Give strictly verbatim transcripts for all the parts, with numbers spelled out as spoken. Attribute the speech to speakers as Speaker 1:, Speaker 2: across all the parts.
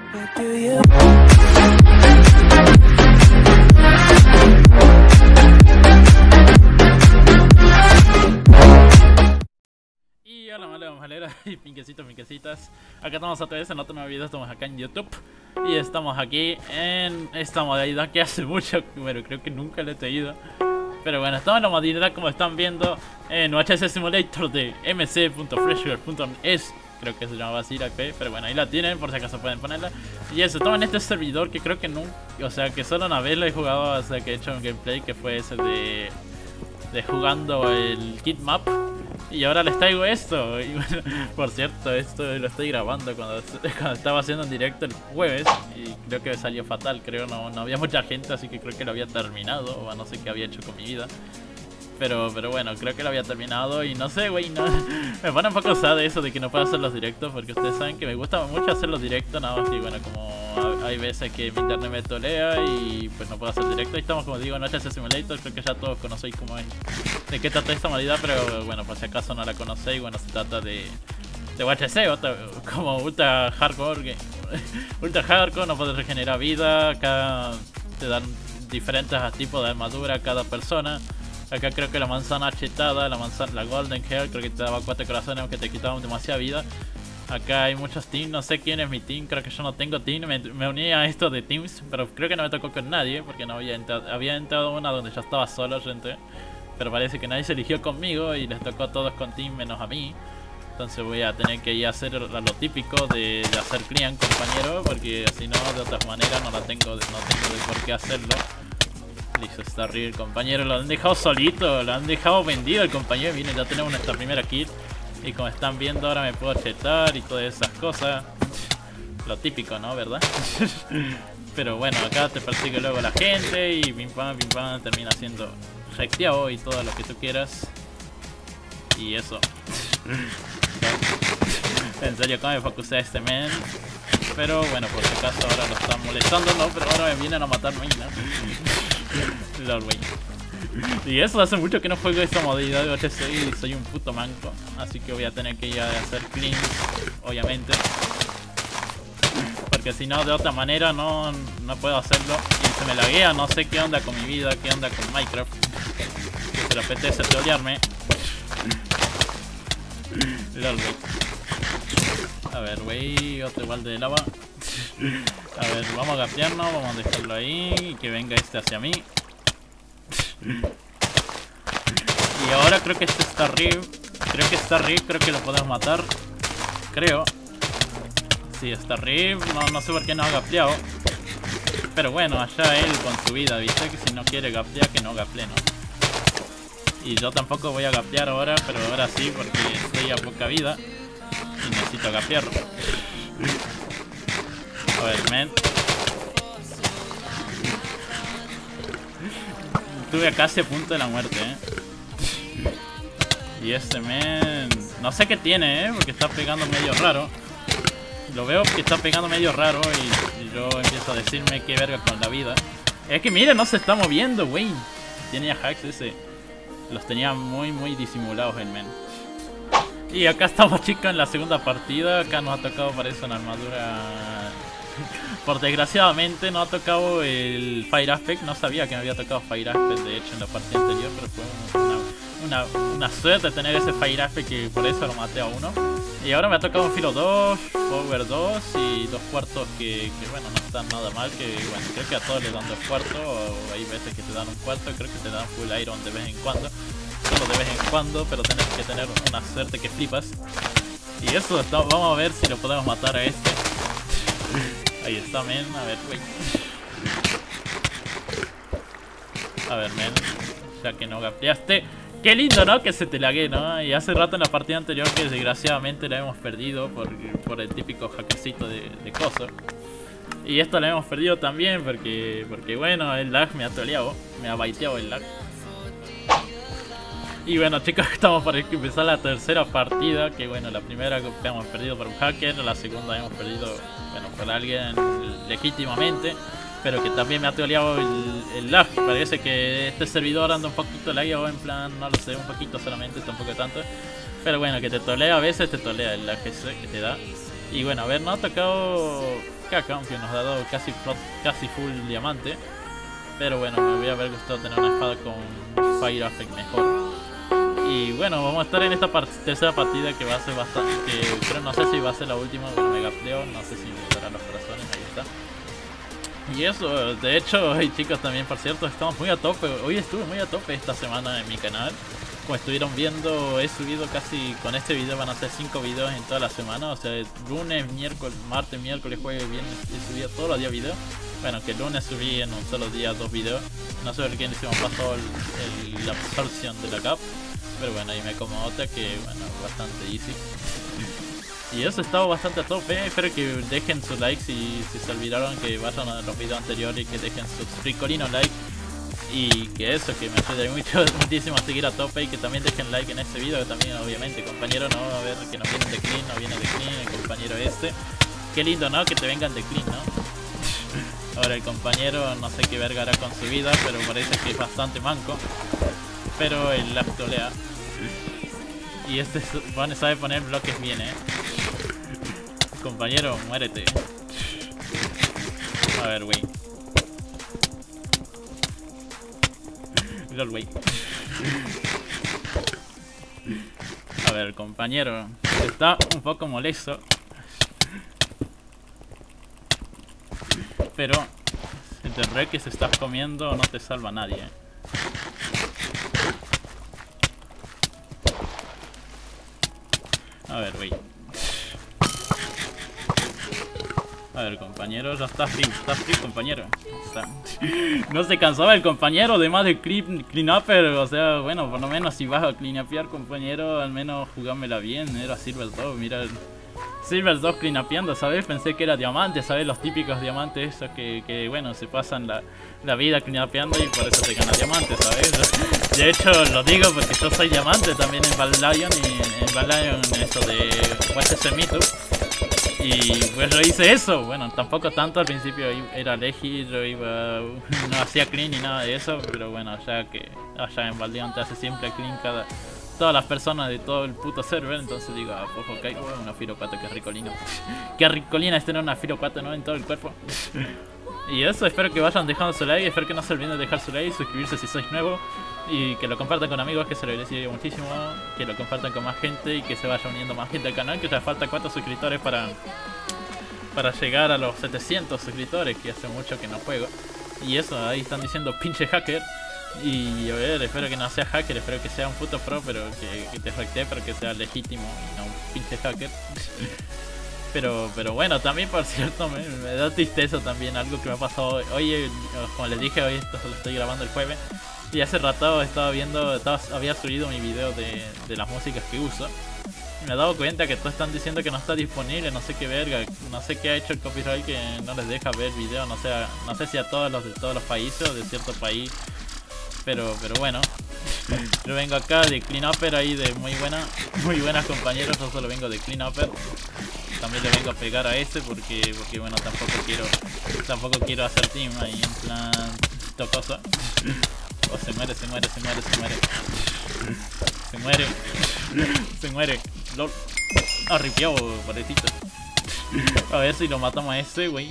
Speaker 1: Y hola, hola, malera y pinquecitos, pinquecitas. Acá estamos otra vez en otro nuevo video, estamos acá en YouTube. Y estamos aquí en esta modalidad que hace mucho, bueno, creo que nunca la he tenido. Pero bueno, estamos en la modalidad como están viendo en U H C Simulator de m c punto freshware punto es. Creo que se llamaba así la I P, pero bueno, ahí la tienen por si acaso pueden ponerla. Y eso, estamos en este servidor que creo que nunca, o sea, que solo una vez lo he jugado, o sea, que he hecho un gameplay que fue ese de, de jugando el Kit Map. Y ahora les traigo esto. Y bueno, por cierto, esto lo estoy grabando cuando, cuando estaba haciendo en directo el jueves. Y creo que salió fatal, creo, no, no había mucha gente, así que creo que lo había terminado. O no sé qué había hecho con mi vida. Pero, pero bueno, creo que lo había terminado y no sé, güey, no, me pone un poco sad eso de que no puedo hacer los directos. Porque ustedes saben que me gusta mucho hacer los directos, nada más que bueno, como hay veces que mi internet me tolea y pues no puedo hacer directo. Y estamos, como digo, en U H C Simulator, creo que ya todos conocéis cómo es, de qué trata esta modalidad. Pero bueno, por si acaso no la conocéis, bueno, se trata de, de U H C, otra, como ultra hardcore, ultra hardcore, no puedes regenerar vida. Acá te dan diferentes tipos de armadura a cada persona. Acá creo que la manzana chetada, la manzana, la golden hair, creo que te daba cuatro corazones aunque te quitaban demasiada vida. Acá hay muchos teams, no sé quién es mi team, creo que yo no tengo team, me, me uní a esto de teams, pero creo que no me tocó con nadie, porque no había entrado, había entrado una donde yo estaba solo, gente. Pero parece que nadie se eligió conmigo y les tocó a todos con team menos a mí. Entonces voy a tener que ir a hacer lo típico de, de hacer clean, compañero, porque si no, de otras maneras no la tengo, no tengo de por qué hacerlo. Listo, está arriba el compañero, lo han dejado solito, lo han dejado vendido el compañero. Miren, ya tenemos nuestra primera kill. Y como están viendo ahora me puedo chetar y todas esas cosas. Lo típico, ¿no? ¿Verdad? Pero bueno, acá te persigue luego la gente y pim pam, pim pam, termina siendo recteado y todo lo que tú quieras. Y eso. En serio, ¿cómo me focusé a este men? Pero bueno, por si acaso ahora lo están molestando, ¿no? Pero ahora me vienen a matar, ¿no? Lord, wey. Y eso hace mucho que no juego esta modalidad de U H C y soy un puto manco. Así que voy a tener que ir a hacer clean, obviamente. Porque si no, de otra manera no, no puedo hacerlo. Y se me laguea, no sé qué onda con mi vida, qué onda con Minecraft. Que se le apetece trolearme. Lord, wey. A ver, wey, otro balde de lava. A ver, vamos a gapearnos, vamos a dejarlo ahí y que venga este hacia mí. Y ahora creo que este está arriba. Creo que está arriba, creo que lo podemos matar. Creo. Sí, está arriba, no, no sé por qué no ha gapeado. Pero bueno, allá él con su vida, viste, que si no quiere gapear, que no gaplee, ¿no? Y yo tampoco voy a gapear ahora, pero ahora sí, porque estoy a poca vida y necesito gapear. A ver, men. Estuve casi a punto de la muerte, eh. Y este men, no sé qué tiene, eh, porque está pegando medio raro. Lo veo que está pegando medio raro y, y yo empiezo a decirme qué verga con la vida. Es que mira, no se está moviendo, güey. Tenía hacks ese. Los tenía muy, muy disimulados el men. Y acá estamos, chicos, en la segunda partida. Acá nos ha tocado, parece, una armadura. Por desgraciadamente no ha tocado el Fire Aspect. No sabía que me había tocado Fire Aspect, de hecho, en la partida anterior. Pero fue una, una, una suerte tener ese Fire Aspect, que por eso lo maté a uno. Y ahora me ha tocado un Filo dos, Power dos y dos cuartos que, que bueno, no están nada mal. Que bueno, creo que a todos les dan dos cuartos. O hay veces que te dan un cuarto, creo que te dan full iron de vez en cuando. Solo de vez en cuando, pero tenés que tener una suerte que flipas. Y eso, está, vamos a ver si lo podemos matar a este. Ahí está, men, a ver, wey. A ver, men, ya que no gapeaste. Qué lindo, ¿no? Que se te lague, ¿no? Y hace rato en la partida anterior que desgraciadamente la hemos perdido por, por el típico hackecito de, de coso. Y esto la hemos perdido también porque, porque bueno, el lag me ha troleado, me ha baiteado el lag. Y bueno, chicos, estamos por empezar la tercera partida. Que bueno, la primera que hemos perdido por un hacker, la segunda hemos perdido, bueno, por alguien legítimamente, pero que también me ha troleado el, el lag. Parece que este servidor anda un poquito lagueado, en plan, no lo sé, un poquito solamente, tampoco tanto. Pero bueno, que te trolea a veces, te trolea el lag ese que te da. Y bueno, a ver, no ha tocado caca, aunque nos ha dado casi, casi full diamante. Pero bueno, me hubiera haber gustado tener una espada con Fire Effect mejor. Y bueno, vamos a estar en esta part tercera partida que va a ser bastante... que creo, no sé si va a ser la última con Mega Pleo, no sé si me dará los corazones, ahí está. Y eso, de hecho, hey, chicos, también por cierto, estamos muy a tope. Hoy estuve muy a tope esta semana en mi canal. Como estuvieron viendo, he subido casi, con este video van a ser cinco videos en toda la semana. O sea, lunes, miércoles, martes, miércoles, jueves, viernes, he subido todos los días videos. Bueno, que el lunes subí en un solo día dos videos. No sé por qué se me pasó el, el, la absorción de la cap. Pero bueno, ahí me como otra que, bueno, bastante easy. Y eso, estaba bastante a tope. Espero que dejen su like si, si se olvidaron, que vayan a los videos anteriores y que dejen su ricolino like. Y que eso, que me ayude mucho, muchísimo a seguir a tope. Y que también dejen like en este video, que también obviamente, compañero, no, a ver, que nos vienen de clean, no viene de clean el compañero este. Qué lindo, ¿no? Que te vengan de clean, ¿no? Ahora el compañero no sé qué verga hará con su vida, pero parece que es bastante manco. Pero el lag tolea. Y este bueno, sabe poner bloques bien, eh. Compañero, muérete. A ver, wey. Lol, wey. A ver, compañero. Está un poco molesto. Pero el rey que se está comiendo no te salva a nadie, eh. A ver, wey. A ver, compañero, ya está free, está free, compañero. Está. No se cansaba el compañero, además de clean, clean upper. O sea, bueno, por lo menos si vas a clean upear, compañero, al menos jugármela bien. Era Silver dos, mira. Silver dos clean upeando, ¿sabes? Pensé que era diamante, ¿sabes? Los típicos diamantes esos que, que bueno, se pasan la, la vida clean upeando y por eso se gana diamante, ¿sabes? De hecho, lo digo porque yo soy diamante también en Vallion y en Vallion eso de U S C Mito. Y pues lo hice eso, bueno, tampoco tanto al principio era Legi, yo iba, no hacía clean ni nada de eso, pero bueno, allá que allá en Valdion te hace siempre clean cada, todas las personas de todo el puto server, entonces digo, ah, pues ok, bueno, una Firo cuatro, que ricolino. Qué ricolina es tener una Firo cuatro, ¿no? En todo el cuerpo. Y eso, espero que vayan dejando su like, espero que no se olviden de dejar su like, suscribirse si sois nuevo. Y que lo compartan con amigos, que se lo agradecería muchísimo. Que lo compartan con más gente y que se vaya uniendo más gente al canal. Que ya falta cuatro suscriptores para para llegar a los setecientos suscriptores, que hace mucho que no juego. Y eso, ahí están diciendo pinche hacker. Y a ver, espero que no sea hacker, espero que sea un puto pro, pero que, que te afecte, pero que sea legítimo y no un pinche hacker. Pero, pero bueno, también por cierto me, me da tristeza también algo que me ha pasado hoy. Hoy, como les dije, hoy esto lo estoy grabando el jueves. Y hace rato estaba viendo, estaba, había subido mi video de, de las músicas que uso. Y me he dado cuenta que todos están diciendo que no está disponible, no sé qué verga, no sé qué ha hecho el copyright que no les deja ver video, no sé, no sé si a todos los de todos los países o de cierto país. Pero, pero bueno, yo vengo acá de Clean Upper ahí de muy buena, muy buenas compañeros, yo solo vengo de Clean Upper. También le vengo a pegar a este porque, porque bueno, tampoco quiero, tampoco quiero hacer team ahí en plan tocoso. Oh, se muere, se muere, se muere, se muere. Se muere. Se muere. Lol. Arripiado, pobrecito. A ver si lo matamos a ese, güey.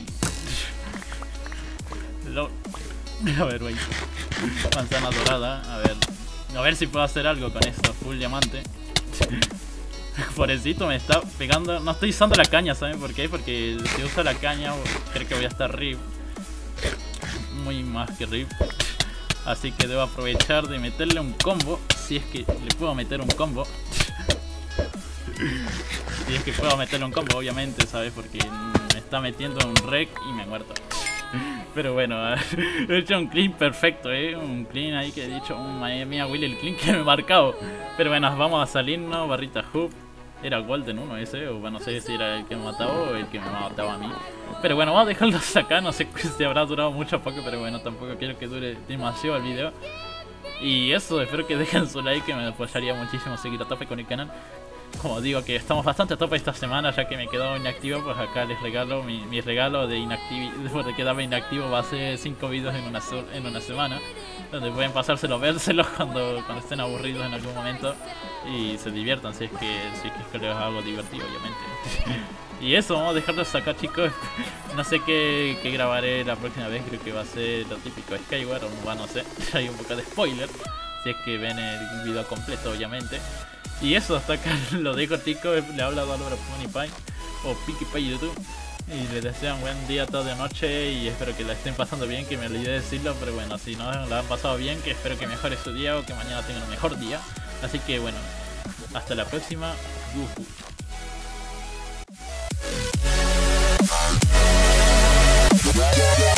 Speaker 1: Lol. A ver, güey. Manzana dorada. A ver. A ver si puedo hacer algo con esto. Full diamante. Pobrecito, me está pegando. No estoy usando la caña, ¿saben por qué? Porque si uso la caña, creo que voy a estar rip. Muy más que rip. Así que debo aprovechar de meterle un combo. Si es que le puedo meter un combo. Si es que puedo meterle un combo, obviamente, ¿sabes? Porque me está metiendo un rec y me ha muerto. Pero bueno, he hecho un clean perfecto, ¿eh? Un clean ahí que he dicho, oh, madre mía, Willy, el clean que me he marcado. Pero bueno, vamos a salirnos, barrita hoop. Era Golden uno ese, o bueno, no sé si era el que me mataba o el que me mataba a mí. Pero bueno, vamos a dejarlos acá, no sé si habrá durado mucho o poco, pero bueno, tampoco quiero que dure demasiado el video. Y eso, espero que dejen su like, que me apoyaría muchísimo seguir a tope con el canal. como digo que estamos bastante a tope esta semana, ya que me quedo inactivo, pues acá les regalo mi, mi regalo de inactivo, de quedarme inactivo va a ser cinco vídeos en una, en una semana, donde pueden pasárselo, vérselos cuando, cuando estén aburridos en algún momento y se diviertan, si es que, si es que les hago divertido, obviamente. Y eso, vamos a dejarlo hasta acá, chicos. No sé qué, qué grabaré la próxima vez, creo que va a ser lo típico de Skyward, o bueno, no sé, hay un poco de spoiler, si es que ven el video completo, obviamente. Y eso, hasta acá lo dejo, chicos. Le ha hablado Álvaro PonyPie o PikiPie YouTube. Y les deseo un buen día, tarde o noche. Y espero que la estén pasando bien, que me olvidé de decirlo. Pero bueno, si no la han pasado bien, que espero que mejore su día o que mañana tengan un mejor día. Así que bueno, hasta la próxima. Yuhu.